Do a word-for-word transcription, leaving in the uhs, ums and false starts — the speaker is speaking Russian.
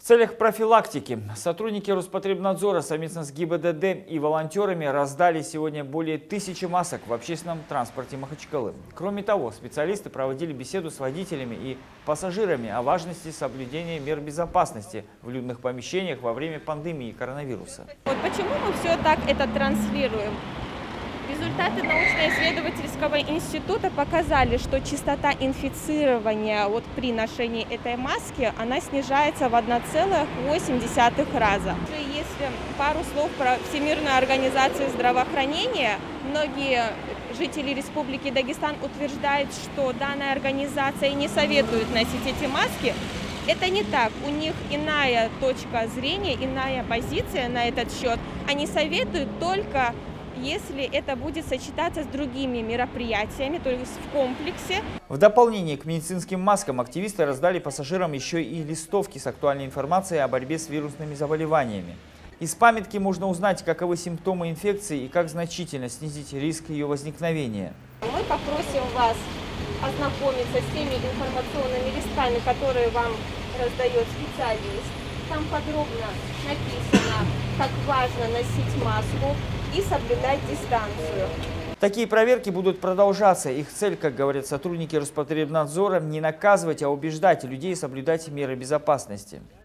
В целях профилактики сотрудники Роспотребнадзора совместно с ГИБДД и волонтерами раздали сегодня более тысячи масок в общественном транспорте Махачкалы. Кроме того, специалисты проводили беседу с водителями и пассажирами о важности соблюдения мер безопасности в людных помещениях во время пандемии коронавируса. Вот почему мы все так это транслируем? Результаты научно-исследовательского института показали, что частота инфицирования вот при ношении этой маски она снижается в одна целая восемь десятых раза. Если пару слов про Всемирную организацию здравоохранения, многие жители Республики Дагестан утверждают, что данная организация не советует носить эти маски. Это не так. У них иная точка зрения, иная позиция на этот счет. Они советуют только если это будет сочетаться с другими мероприятиями, то есть в комплексе. В дополнение к медицинским маскам активисты раздали пассажирам еще и листовки с актуальной информацией о борьбе с вирусными заболеваниями. Из памятки можно узнать, каковы симптомы инфекции и как значительно снизить риск ее возникновения. Мы попросим вас ознакомиться с теми информационными листками, которые вам раздает специалист. Там подробно написано, как важно носить маску и соблюдать дистанцию. Такие проверки будут продолжаться. Их цель, как говорят сотрудники Роспотребнадзора, не наказывать, а убеждать людей соблюдать меры безопасности.